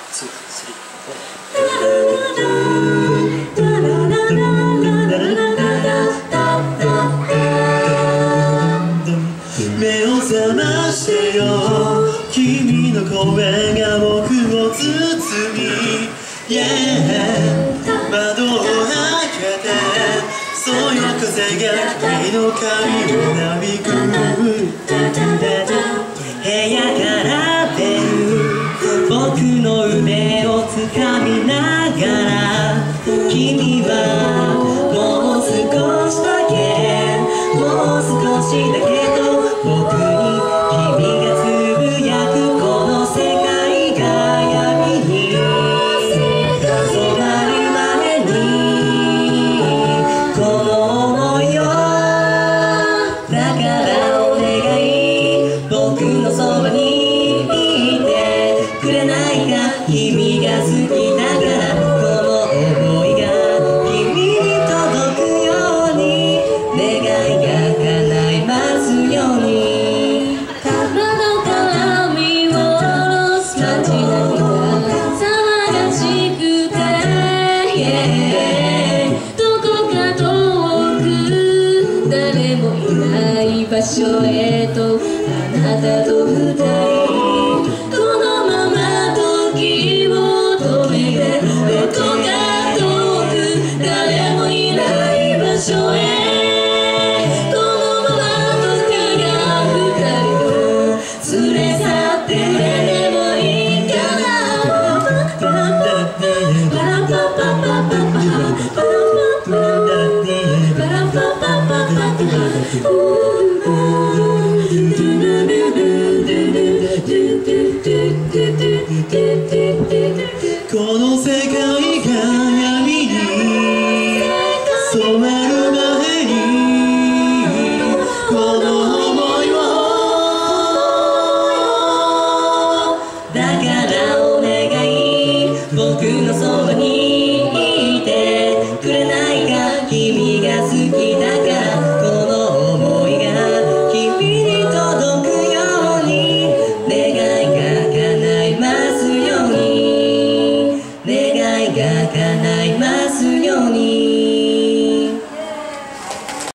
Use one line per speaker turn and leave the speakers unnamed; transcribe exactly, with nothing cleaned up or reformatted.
ツー、スリー、フォー。目を覚ましてよ、君の声が僕を包み、yeah、窓を開けてそよ風が君の髪をなびく、部屋から出る僕の腕をつかみながら、君はもう少しだけ、もう少しだけと僕に君がつぶやく、この世界が闇に染まる前にこの想いを、だからお願い、僕のそばにいてくれないか、君が好きだからこの想いが君に届くように、願いが叶いますように。
窓から見下ろす街並みが騒がしくて、yeah、どこか遠く誰もいない場所へとあなたと二人、このまま時を止めて、どこか遠く誰もいない場所へ、このまま僕が二人を連れ去ってくれてもいいかな。パラパパパパパパパパラパパパパパパ